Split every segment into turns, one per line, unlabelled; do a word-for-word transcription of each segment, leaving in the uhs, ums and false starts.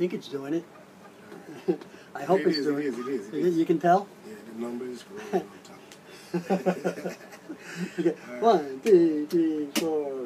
think it's doing it. I hope
it
it's
is,
doing
it. Is, it is, it
it.
is.
You can tell?
Yeah, the number is scrolling on top.
Okay. Right. One, two, three, four.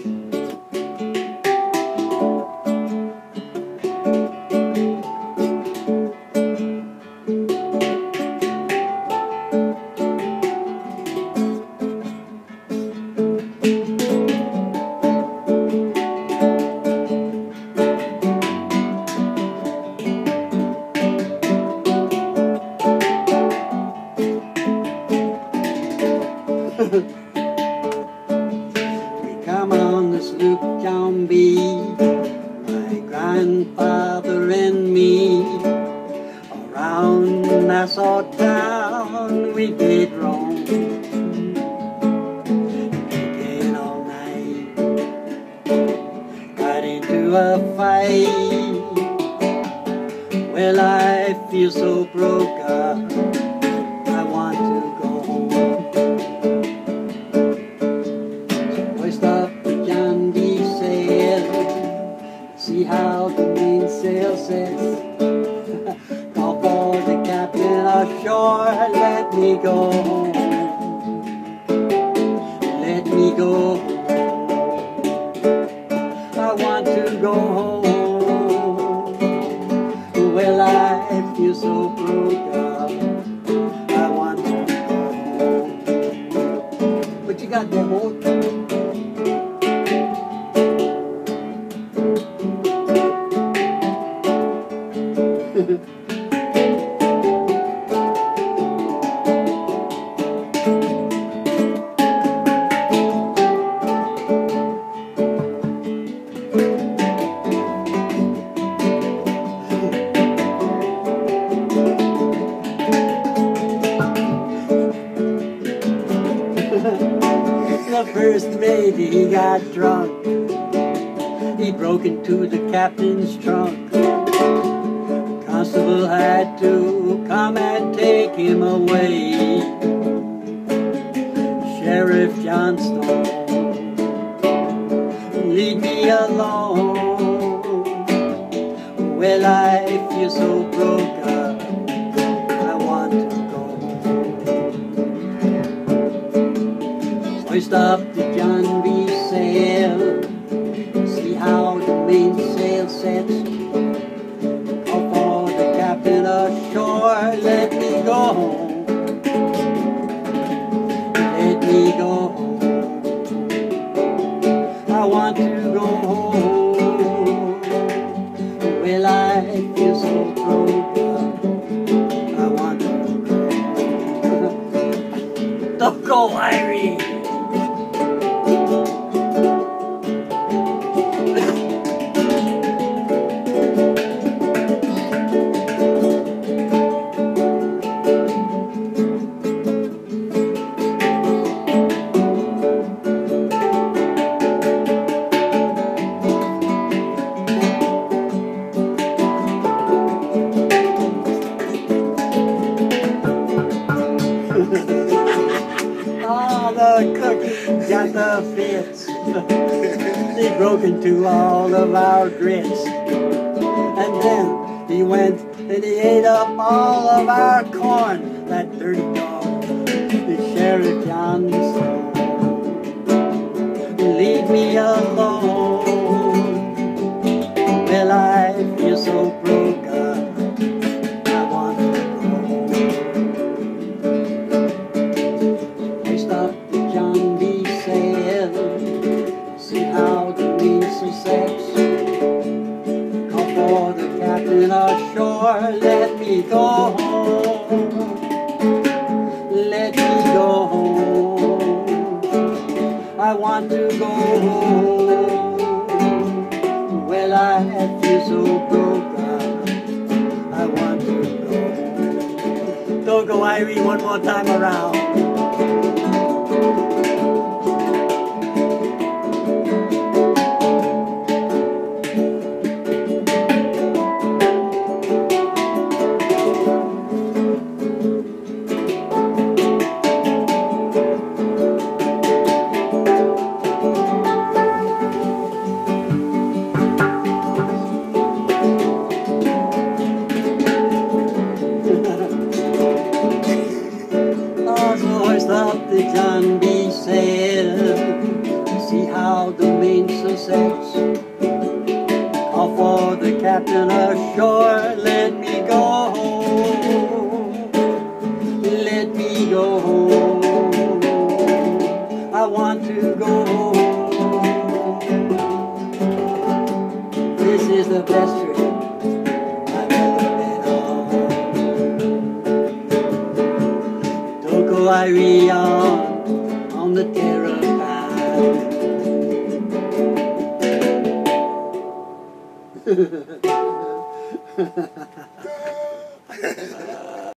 We come on the Sloop John B, my grandfather and me. Around Nassau town we did roam, again all night, got into a fight. Well, I feel so broke up, I want to go home. Hoist up the John B sail, see how the mainsail sets. Call for the captain ashore, let me go home. Let me go home. I want to go home. Well, I feel so broke up, I want to go home. What you got there, boy? The first mate, he got drunk. He broke into the captain's trunk. The constable had to come and take him away. Sheriff Johnstone, leave me alone. Well, I feel so broke up, I want to go home. Hoist up the John B sail, see how the mainsail sets. Call for the captain ashore, let me go home. Let me go home. I want to go home. Well, I feel so broke up, I want to go home. Toko Irie. Oh, the cookie got the fits. He broke into all of our grits. And then he went and he ate up all of our corn. That dirty dog, the Sheriff Johnstone. Leave me alone. Well, I feel so broke up, I want to go home. Hoist up the John B sail, see how the mainsail sets. Call for the captain ashore, let me go home. Let me go home. I want to go home. Well, I feel so broke up, I want to go home. Toko Irie one more time around. captain ashore, let me go home. Let me go home. I want to go home. This is the best trip I've ever been on. Toko Irie on the Terrapin.